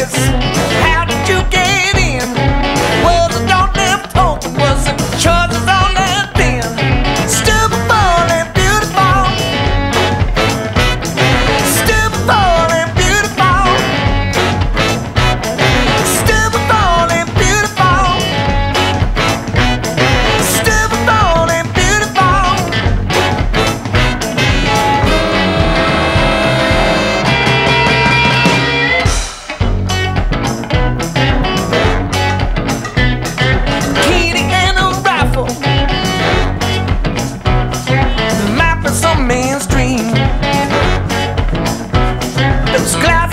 this? How did you get in? Was it don't live hope? Was it choices on that then? Stupid bold and beautiful. Stupid bold and beautiful. Stupid bold and beautiful. Stupid bold and beautiful. Kitty and a rifle. The map is some man's dream. It's cloud.